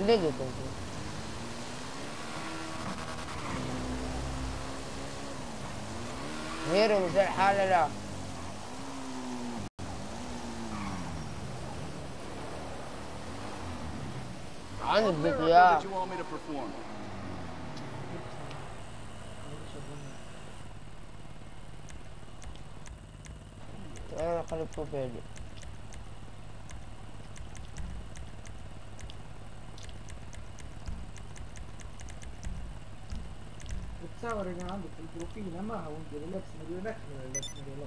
دقيقة تنزل. هيرو مش الحالة لا. عندك يا انا قلب بروفيلي. التصاور اللي عندك في البروفيل ما هو ندير لك سيناريو لك ولا سيناريو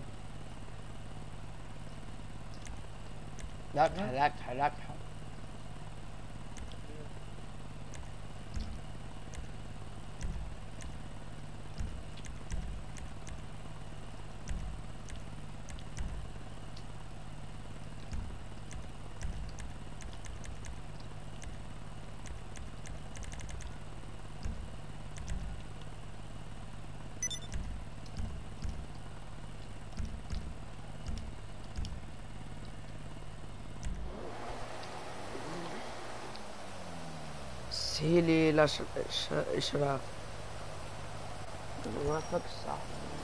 لك لك سهيلي لا إشراف ما فك صح.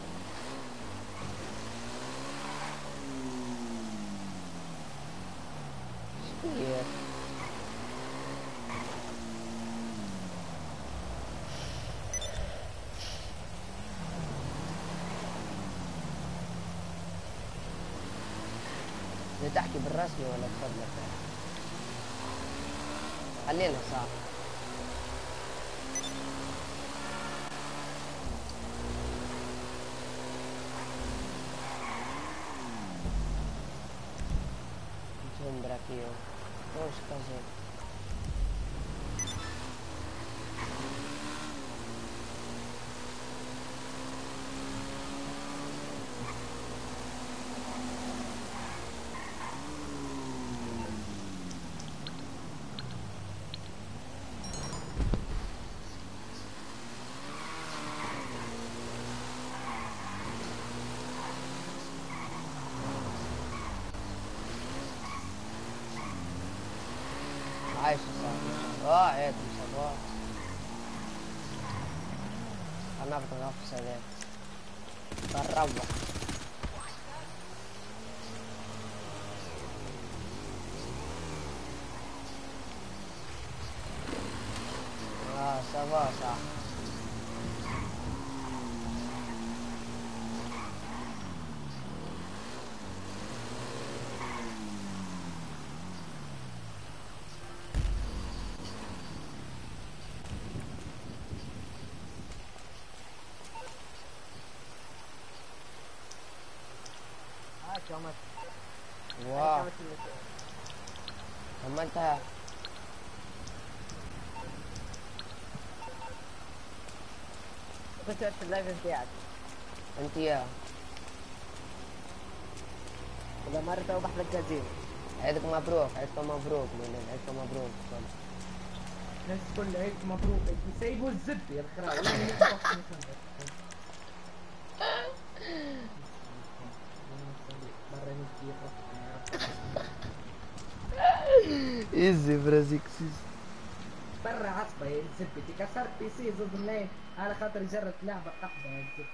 شبيه بدي تحكي بالرسمي ولا تفضلك؟ خلينا صح. Braquinho. Poxa, tá gente. عايش صاحبي. عيد صباح. انا بتغفص عليك. بروح. صباح صح. واو عملتها. كنت في اللايف بتاعك انت يا ولا مرة توضح لك جزيرة. عيدك مبروك. عيدكم مبروك لولين. عيدكم مبروك. الناس كل عيد مبروك. سايبوا الزبده يا الخراوي. ايزي برازيكسيس برا عصبة يا الزبدة. كسرت بي سي ضد الليل على خاطر جرت لعبة قحبة يا الزبدة.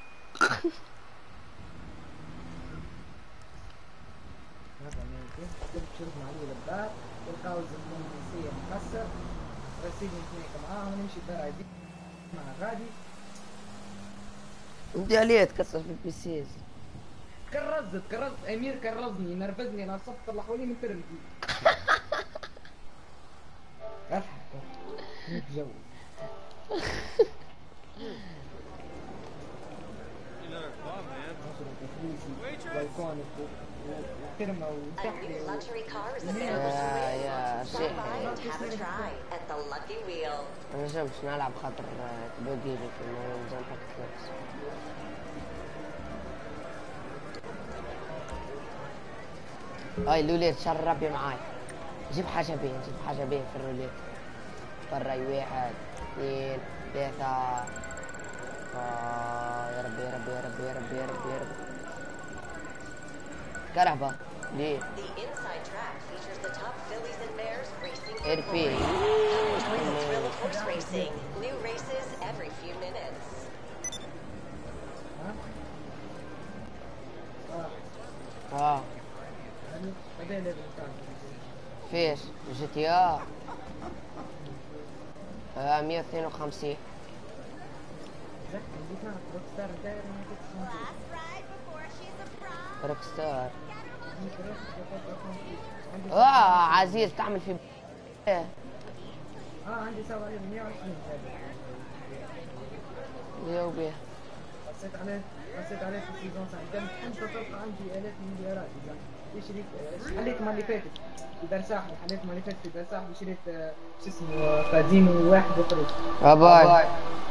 هذا ممكن كنت شرب مع لي الباب والقاوز الكومبنسية مكسر رسيني اثنيك معاهم ونمشي الدار عادي مع غادي. انت عليه تكسر في البي سيز. كرزت امير كرزني نرفزني انا صفت اللي حوالي من ترمتي. اضحك نتجوز. بايكونك وكرمة وتحلي يا شيخ انا شوف مش نلعب خاطر تبقي لك انه نظام حق نفس. هاي لوليت شربي معاي. جيب حاجة بين في الروليت. فري 1 2 3. يا ربي يا ربي يا ربي يا ربي يا ربي يا ربي. كرهبة ليه؟ اربي Join the thrill of horse racing. New races every few minutes. ها؟ اه يعني بعدين ليفل كام؟ فيش جي تي اه 152 زين جيت معك روك ستار داير ما كنت روك ستار. عندي عزيز تعمل في عندي 120 يوبي. قصيت عليه في السيزون ثاني كان انت تلقى عندي آلاف المليارات اذا شريت حليت ما اللي فاتت في دار ساحل حليت ما اللي فاتت في دار ساحل شريت شو اسمه كازينو واحد وخرج باي.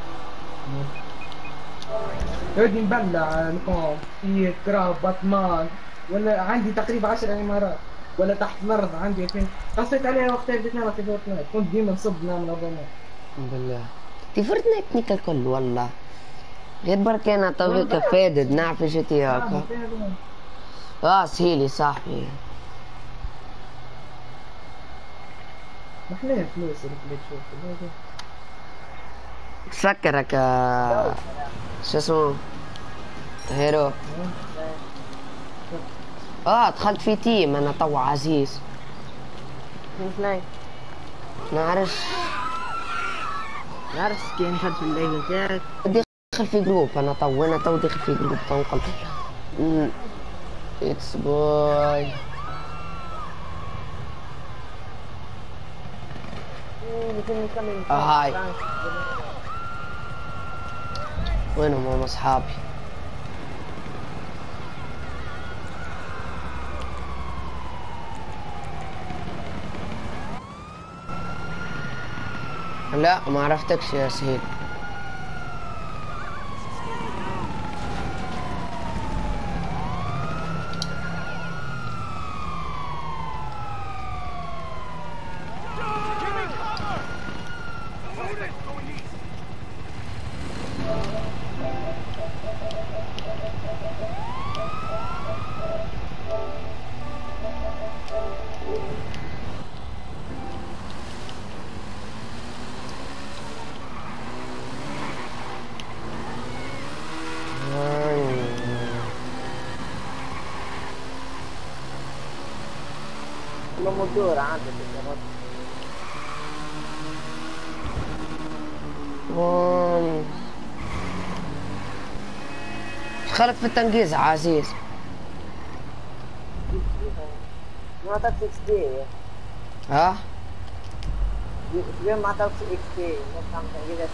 يودي نبلع القوم في كراب باتمان ولا عندي تقريبا 10 امارات ولا تحت الارض عندي 2000 قصيت عليها وقتها بديت نلعب في فورتنايت كنت ديما نصب نعمل ابونات بالله دي فورتنايت نيك الكل والله غير بركة انا طبيعي كفادد نعرف جي تي هاكا. سهيلي صاحبي محلين فلوس اللي تشوف تفكرك شو اسمه هيرو. دخلت في تيم انا تو عزيز شنو نعرف كيف دخلت في الليل تاعك؟ دخل في جروب انا تو دخل في جروب تو نقول اتس بوي هاي وينهم هم اصحابي؟ لا ما عرفتكش يا سهيل. مدور عندك دخلت في التنقيز عزيز. ما عطاكش اكس بي ها؟ اليوم ما عطاكش اكس بي نفهم تنقيزات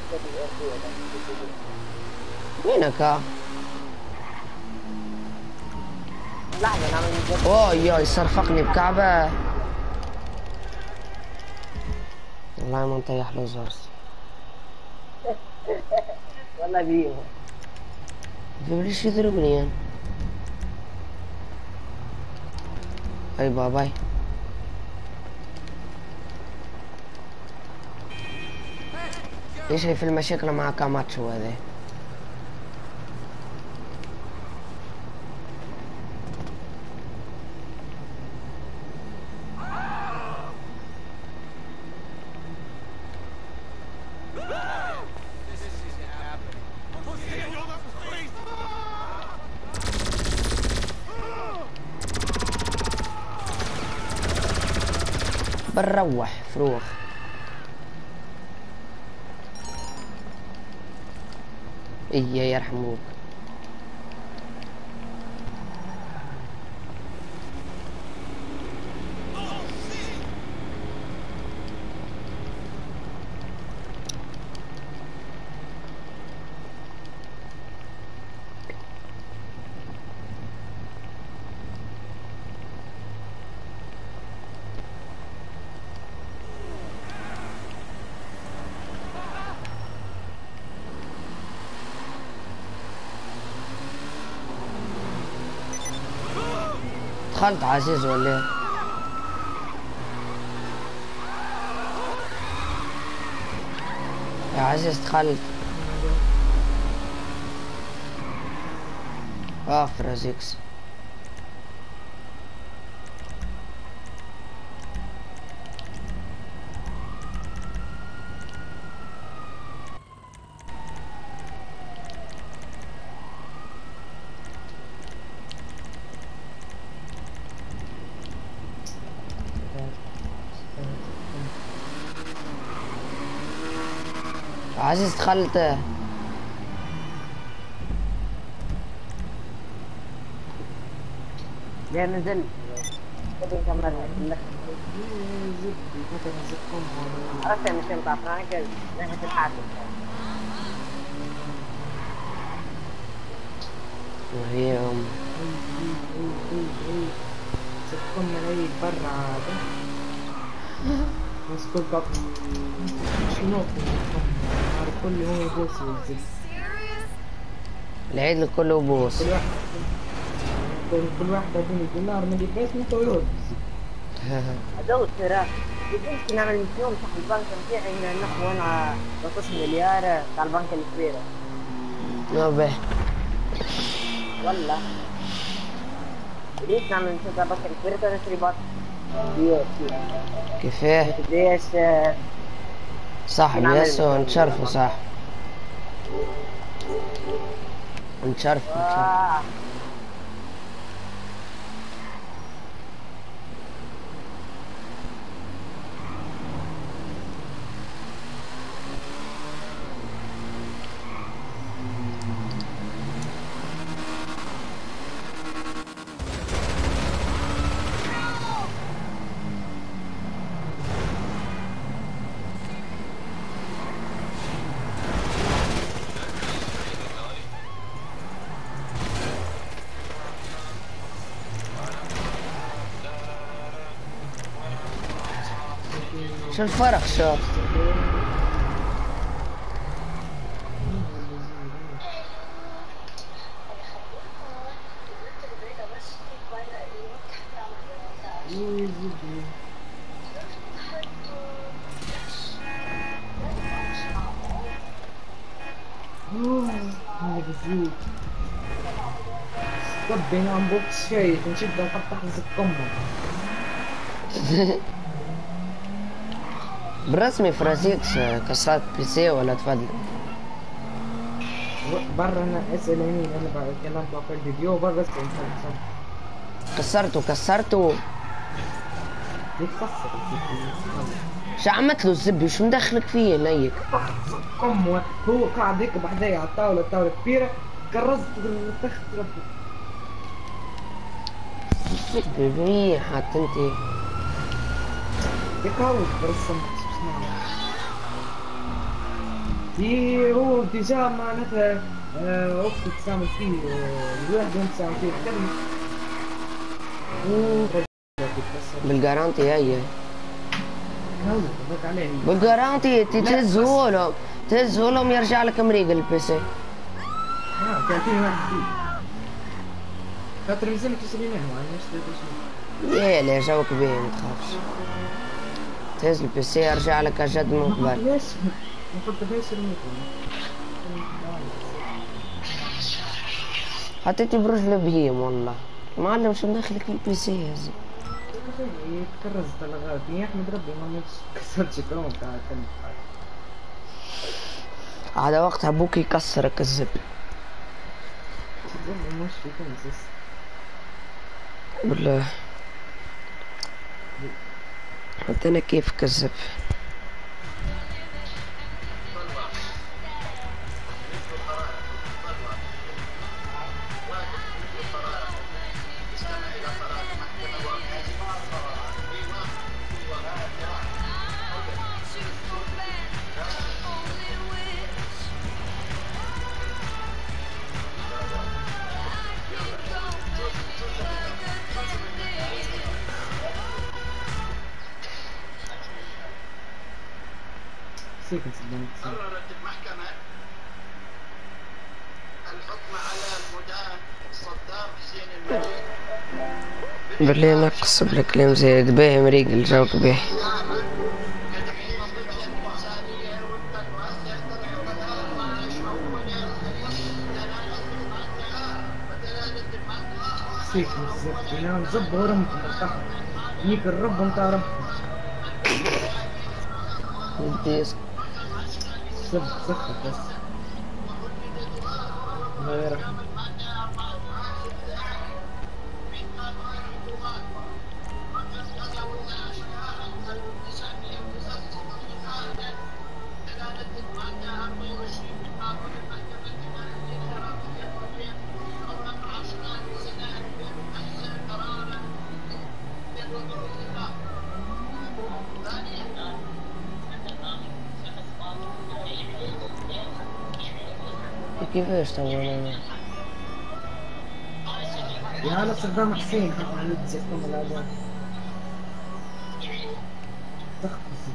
وينك لحظة نعمل مجرد ياي صرفقني بكعبة والله ما نطيح له زرس والله بيهم ليش يضربني يعني؟ باي باي ايش هي في المشاكل مع كاماتشو هذا؟ بنروح فروخ. إيه يرحموك. دخلت عزيز ولا ايه؟ يا عزيز دخلت. فرازيكس عزيز دخلت. ليه نزل؟ تبي نكملها كلها. زبدي متى نزلكم عرفت مش ينفع فرانك ناحية الحاكم. وهي زبكم من اي برا عاد مسكول قط شنو نهار كل يوم يبوس ويزب العيد الكل بوس. كل واحد يعطيني دينار من البيت من طيور هذول ترى يمكن نعمل مشروع تحت البنك بتاعي هنا نحو انا بقسم مليار تاع البنك الكبيرة. ما به والله ليش نعمل مشروع تاع البنك الكبيرة ترى نشتري بط بيوت كيفاه قديش صاحب ياسو نتشرفوا صاحب نتشرفوا. شو الفرق شو؟ طبي عم بوكس شايف نشد نحط تحت زكمهم بالرسمي فرازيكس كسرت بي سي ولا تفضل؟ برا انا اسال يمين انا بعد كلام في الفيديو برا اسال كسرته يتكسر شو عملت له الزبي؟ شو مدخلك فيه نيك؟ قم هو قاعد هيك بحذايا على الطاولة كبيرة كرزت تخت ربي الزبي منيح حتى انت يقاوم برسم هو اتجاه معناتها اختي تسامل فيه الواحد يوم تسامل فيه الكلمة بالجارانتي هي عليه بالجارانتي تهزولهم يرجع لك مريق البي سي. كان فيه واحد فيه خاطر نزلت تسليمان ايه ليه جوك بيه متخافش تهز البي سي يرجع لك اجد من قبل. ما حطيتهاش حطيتي برجل بهيم والله معلم شو مدخلك البي سي يا زلمه؟ كرزت الغلط يحمد ربي ما كسرتش كروم بتاع على وقت ابوك يكسرك الزب. مش في كنسس بالله قلت انا كيف كذب. قررت المحكمة الحكم على المدان صدام حسين المجيد بالله نقص بالكلام زايد باهي مريق الجوك باهي. كتحقيق ضد الإنسانية والتقوى سيطر حكمها وعيش موجودة سيك بالزبط انا نزب ورمت مرتاح نيك الرب انت رب وديس سب سخت بس الله يرحمه. كيفاش توا انا؟ يا هلا صدام حسين كيف عملت سيستم الأذان تخفي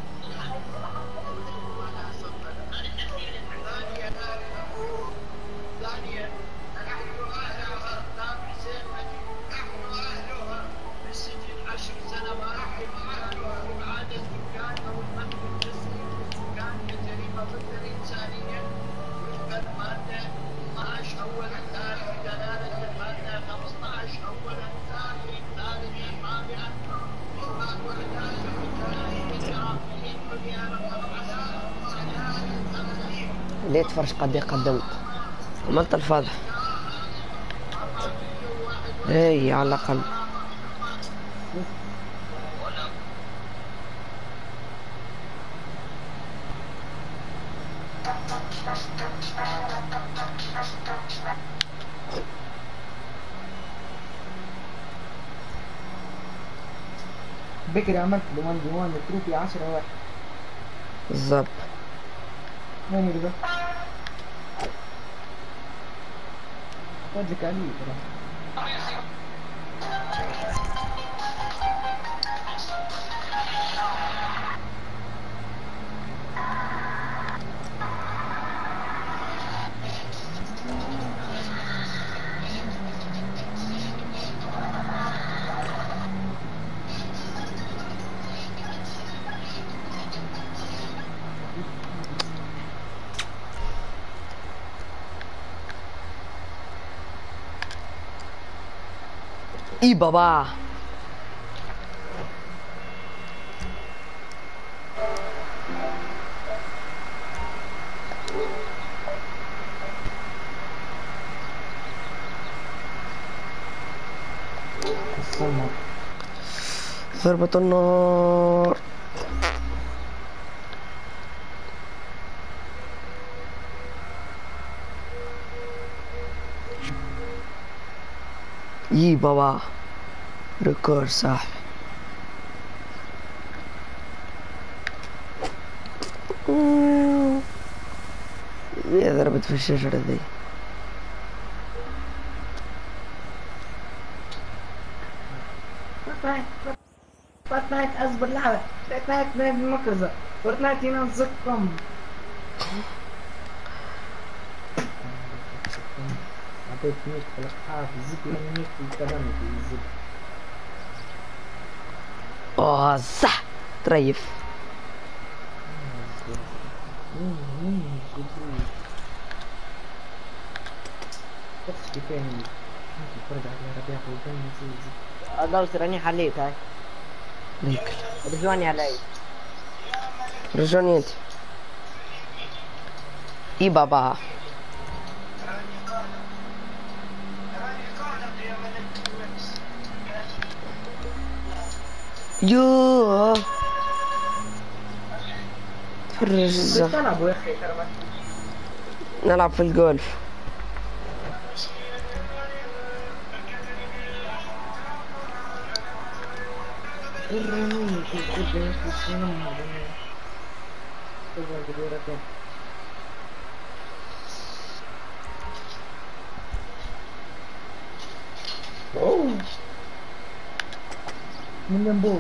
ثانيا نحن أهلها صدام حسين مجيد نحن أهلها في السجن 10 سنوات وأهلها إبعاد السكان أو القتل الجسدي للسكان كجريمة ضد الإنسانية وفق المادة 12 أولا ثاني بدلالة المادة 15 أولا ثاني ثالثا رابعا مما وحدات الحكام الإجراميين عليا رقم عدالة 30 ليه تفرج قد قدمت عملت الفاضح. هي على الأقل بكري عملت له 1v1 التروفي 10 واحد بالظبط. وين يرضى؟ ودك علي ترى اي بابا الصمت ضربة النار. اي بابا ريكورد صاحبي. يا ضربت في الشجرة ذي. فورتنايت أصبر لعبة فورتنايت نادي المكرزة فورتنايت ينزقكم عطيت ميك في الأصحاب الزب يعني ميك في الكلام في الزب اوه صح تريف. بس كفاية ممكن تفرج على ربيع وجاي نسوي داوسر راني حليت هاي ليك رجوني علي رجعني انت. اي بابا يوه تفرج تلعبوا يا أخي ترى نلعب في الجولف. الرنين في الكل في السينما تبغى كبيرة أوه من ينبوط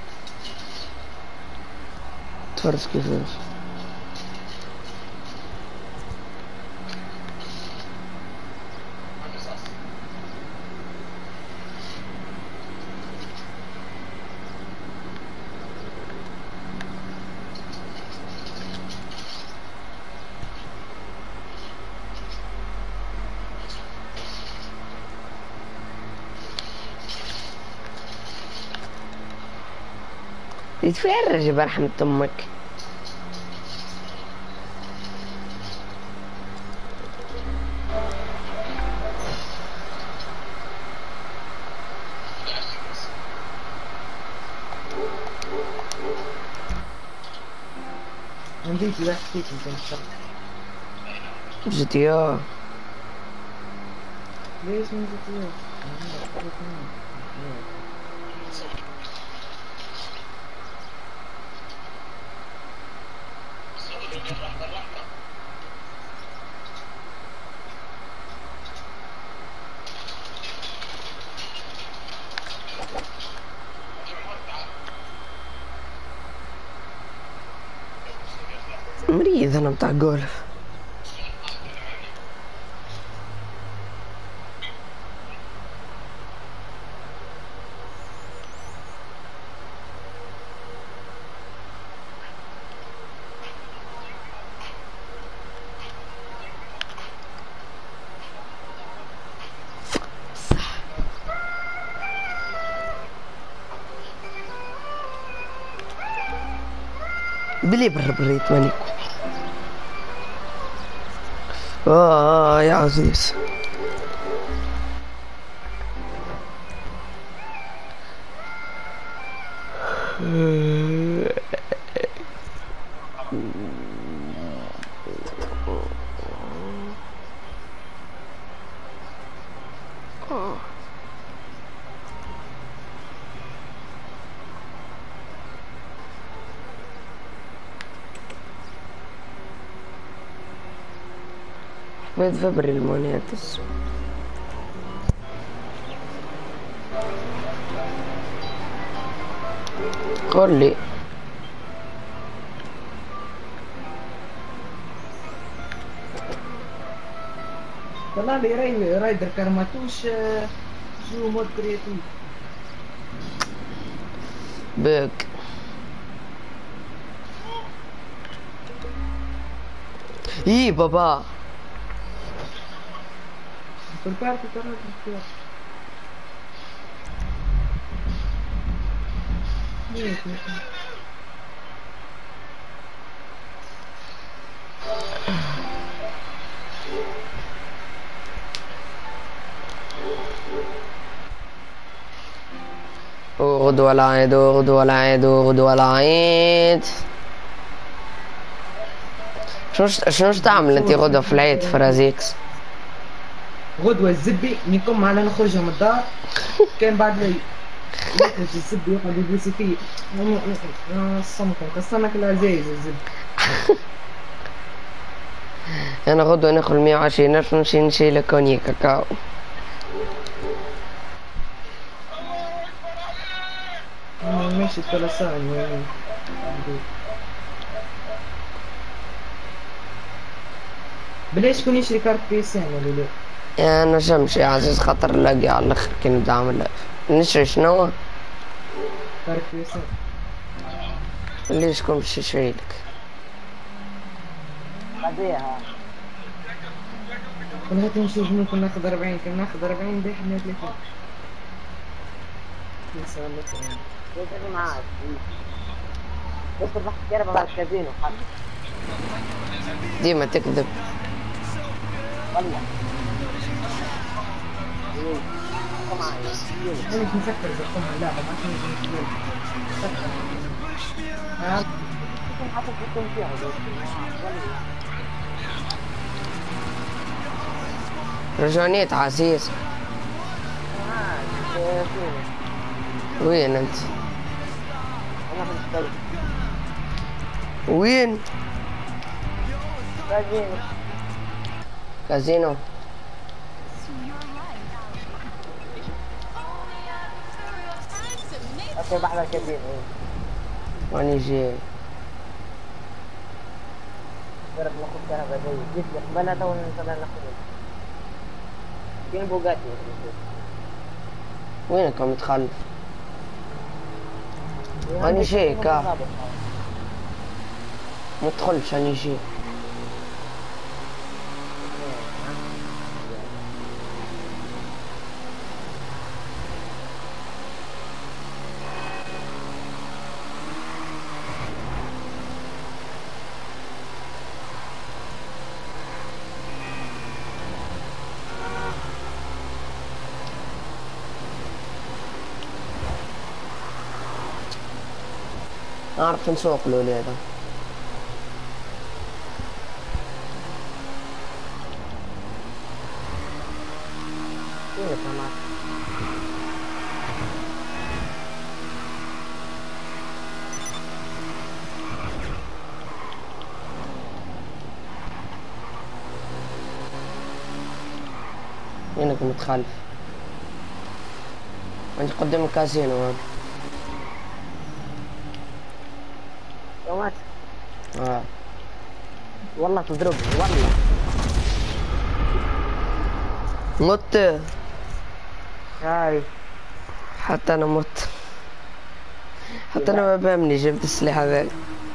تفرج كيفاش. يتفرج برحمة امك. عنديك واحد فيك يمكن تشرب GTA ليش من جديد؟ اذا انا بتاع جولف. بلي بريت مانيكو. يا عزيز. Puedes abrir monedas. قول لي. طلع لي رايدر كرماتوش جو مود كرياتيف. بيك. ايه بابا. بريبارتي ترى اغد ولا عيد اغد ولا عيد اغد ولا عيد. شنو تعمل انت غدوة في العيد فرازيكس؟ غدوة الزبي نقوم معنا نخرج من الدار. كان بعد لي يخرج الزبي يقعد يبوسي فيه. الصمكة كالسمك العزيز الزبي. انا غدوة ندخل 120 ألف نمشي نشيل كوني كاكاو. ماشي 3 ساعات يعني. بلاش كون يشري كارت بيسان ولا لا؟ انا شمشي يا عزيز خاطر نلاقي على الاخر كي نبدا نعمل نشري شنو؟ كارت بيسان. اللي شكون باش يشري لك؟ خذيها. كنا نشوف ممكن ناخذ 40 كنا ناخذ 40 بايع 130. ان شاء الله تمام. يجري معاك. بس تروح تقرب على الكازينو حد. ديما تكذب. والله. معايا. انا مش مفكر اذا قمنا اللعبه ما عادش نجي ممكن حتى تكون فيها والله. رجونيت عزيز. وين انت؟ انا في الشرق. وين؟ كازينو. كازينو. اوكي بعد الكازينو. واني جاي. جرب ناخذ كهرباء زي جيت قبلها تو نطلع ناخذ. فين بوغاتي؟ وينك متخلف؟ أنا شيء كا ما تدخلش أنا شيء. أعرف نسوق له هذا. كيف كمان؟ وينك متخلف؟ أنت قدام الكازينو هذا. يومات. والله تضربني والله. مت. هاي حتى انا مت. حتى انا ما بهمني جبت السلاح هذاك.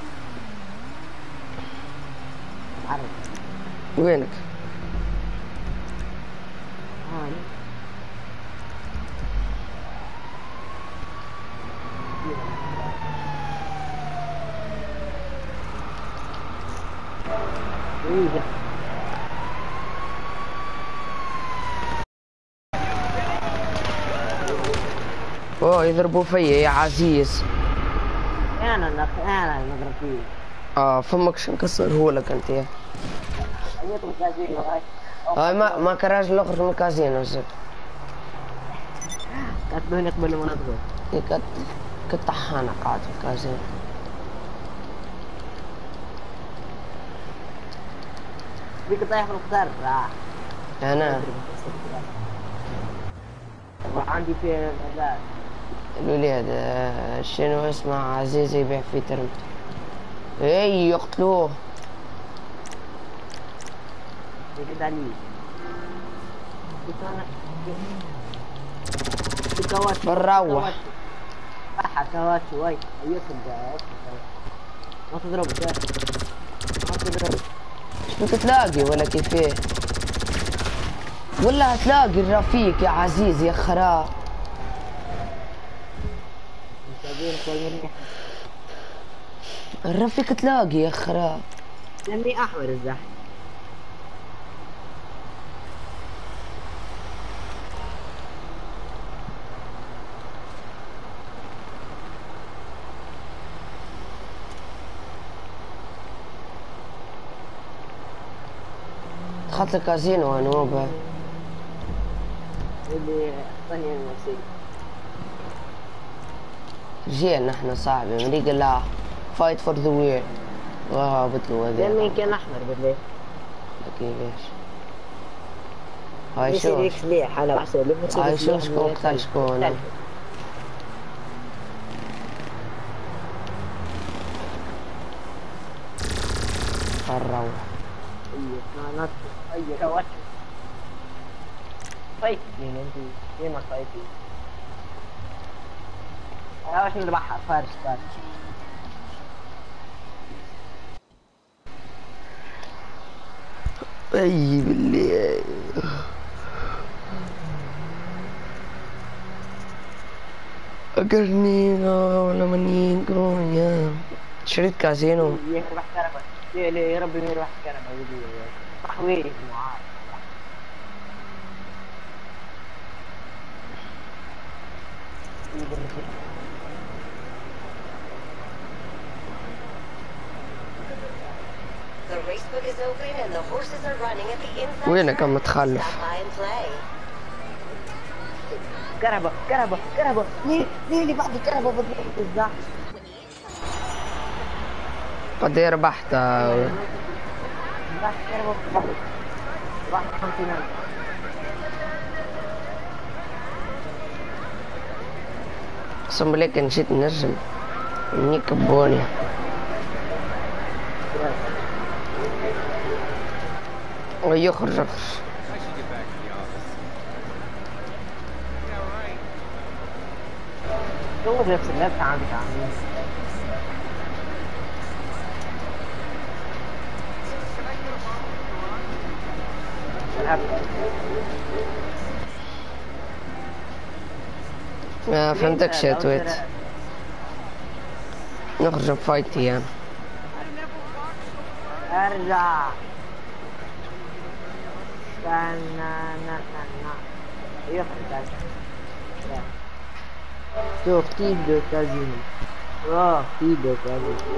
عرف. وينك؟ هاي إيه. اوه يضربوا فيا يا عزيز. انا نضرب فيه. فمك شنكسره لك انت يا. ايتم كازينو هاي. هاي ما كراج الاخر من الكازينو زد. قتلوني قبل ما ندخل. كنت طحانة قاعد في الكازينو. بيك طايح في القدر. انا وعندي فيه الأداء. الولاد شنو اسمه عزيز يبيع فيه ترمت. اي يقتلوه. بيك علي. كواتشو. بنروح. كواتشو واي. ايوكم جاي. ما تضرب ما تضرب. شو تلاقي ولا كيفيه؟ ولا هتلاقي الرفيق يا عزيز يا خراب. الرفيق تلاقي يا خراب. سمي احمر الزحف. دخلت الكازينو نوبة. اللي اعطاني النفسي. رجال نحن صاحبي مريق لا فايت فور ذا وير. وهابط له سمي هذا. كان احمر بالليل. كيفاش؟ هاي يصير شوف. هيك سلاح انا بحسب هاي شوف شكون قتل شكون. الروح. كانت اي كواتشو. فايت مين انت؟ مين ما فايتي؟ انا واش نربحها فارس. اي بالله. اقرنينا ولا منيكو يا شريت كازينو. يربح كربة. يا ربي ما يربح كربة. تحويل معاه. The race book is open and the horses are running at the inside. وينك track. متخلف؟ Stop by and play. كربة. ليه اللي بعد كربة بالضبط الزحف؟ قد ايه ربحت؟ كربة بالضبط. ربحت 50,000. اقسم بالله كان نسيت نرسم. مني كبوني. يخرج. هو نفس اللبسة عندك عاملين. ما فهمتكش يا تويت. نخرج بفايت ايام. ارجع. يخرج. Sortie de casino. Sortie de casino.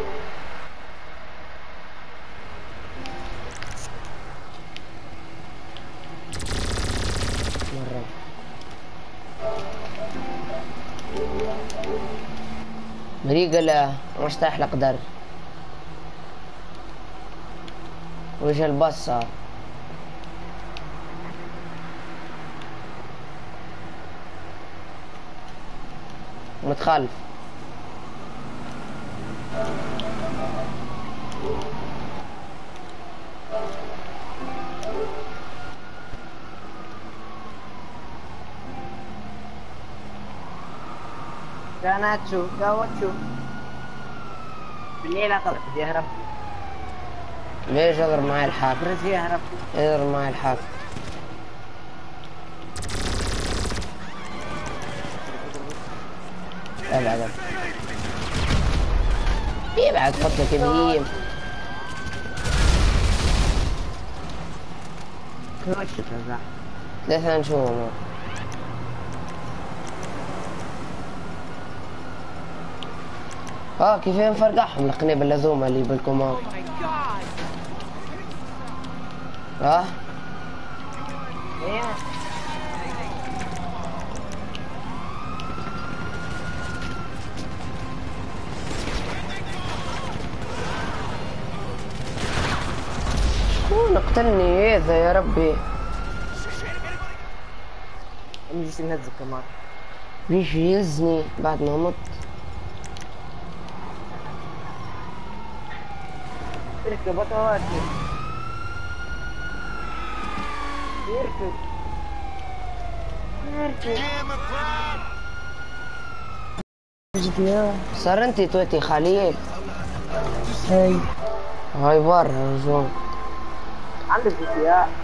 مرة. مريقة لا مشتاح القدر. وجه البصة. متخلف. كاماتشو بالليل اطلع بدي اهرب. ليش اضرب معي الحاك؟ برزي اهرب. اضرب معي الحاك. ابعد ابعد فضلك يا بهيم. كوش تزح. ليش نشوفه؟ كيف نفرقعهم القنيب اللزومة اللي بالكمان. ايه شكون قتلني هذا يا ربي؟ نجي نهزك كمان. ليش يهزني بعد ما مت؟ اركب اوتوماتيك. اركب صار انتي تويتي خليل. هاي هاي برا رجوع. عندك GTA.